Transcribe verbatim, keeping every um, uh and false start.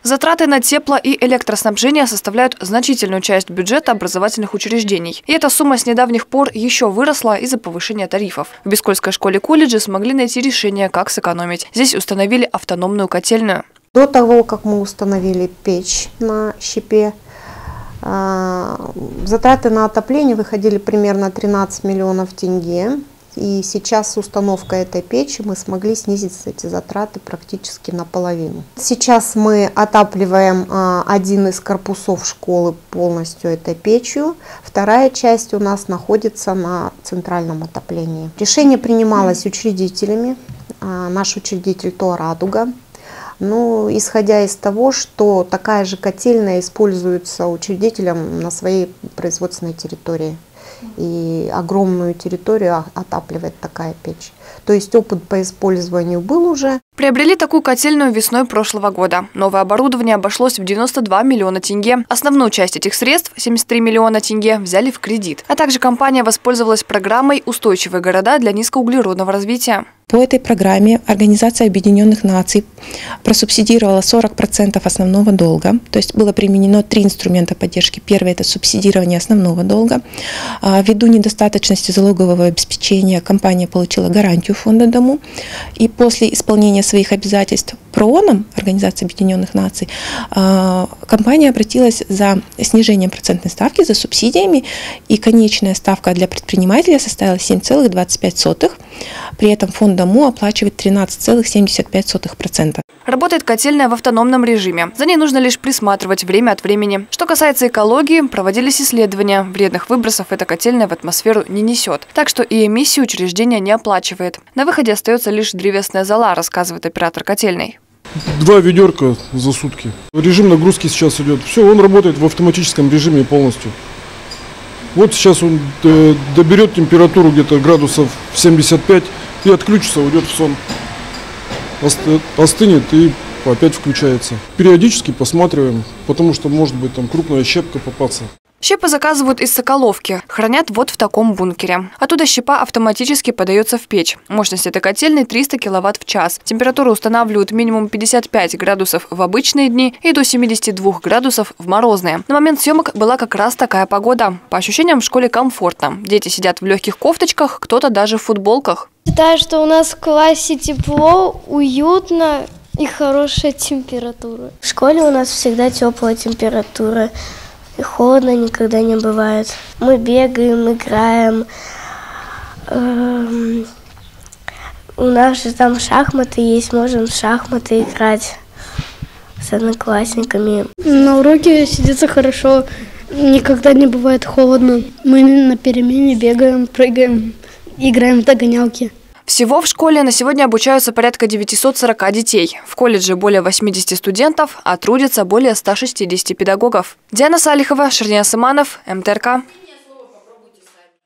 Затраты на тепло- и электроснабжение составляют значительную часть бюджета образовательных учреждений. И эта сумма с недавних пор еще выросла из-за повышения тарифов. В Бескольской школе-колледже смогли найти решение, как сэкономить. Здесь установили автономную котельную. До того, как мы установили печь на щепе, затраты на отопление выходили примерно тринадцать миллионов тенге. И сейчас с установкой этой печи мы смогли снизить эти затраты практически наполовину. Сейчас мы отапливаем один из корпусов школы полностью этой печью. Вторая часть у нас находится на центральном отоплении. Решение принималось учредителями. Наш учредитель ТО «Радуга». Ну, исходя из того, что такая же котельная используется учредителем на своей производственной территории. И огромную территорию отапливает такая печь. То есть опыт по использованию был уже. Приобрели такую котельную весной прошлого года. Новое оборудование обошлось в девяносто два миллиона тенге. Основную часть этих средств, семьдесят три миллиона тенге, взяли в кредит. А также компания воспользовалась программой «Устойчивые города для низкоуглеродного развития». По этой программе Организация Объединенных Наций просубсидировала сорок процентов основного долга. То есть было применено три инструмента поддержки. Первый – это субсидирование основного долга. Ввиду недостаточности залогового обеспечения компания получила гарантию фонда Дому. И после исполнения своих обязательств ПРООНом, Организации Объединенных Наций, компания обратилась за снижением процентной ставки, за субсидиями. И конечная ставка для предпринимателя составила семь целых двадцать пять сотых. При этом фонд Дому оплачивает тринадцать целых семьдесят пять сотых процента. Работает котельная в автономном режиме. За ней нужно лишь присматривать время от времени. Что касается экологии, проводились исследования. Вредных выбросов эта котельная в атмосферу не несет. Так что и эмиссии учреждение не оплачивает. На выходе остается лишь древесная зола, рассказывает оператор котельной. Два ведерка за сутки. Режим нагрузки сейчас идет. Все, он работает в автоматическом режиме полностью. Вот сейчас он доберет температуру где-то градусов семьдесят пять и отключится, уйдет в сон. Остынет и опять включается. Периодически посматриваем, потому что может быть там крупная щепка попасться. Щепы заказывают из Соколовки. Хранят вот в таком бункере. Оттуда щепа автоматически подается в печь. Мощность этой котельной триста киловатт в час. Температуру устанавливают минимум пятьдесят пять градусов в обычные дни и до семидесяти двух градусов в морозные. На момент съемок была как раз такая погода. По ощущениям, в школе комфортно. Дети сидят в легких кофточках, кто-то даже в футболках. Считаю, что у нас в классе тепло, уютно и хорошая температура. В школе у нас всегда теплая температура. И холодно никогда не бывает. Мы бегаем, играем. Эм, у нас же там шахматы есть, можем в шахматы играть с одноклассниками. На уроке сидится хорошо, никогда не бывает холодно. Мы на перемене бегаем, прыгаем, играем в догонялки. Всего в школе на сегодня обучаются порядка девятисот сорока детей. В колледже более восьмидесяти студентов, а трудится более ста шестидесяти педагогов. Диана Салихова, Шерния Сыманов, МТРК.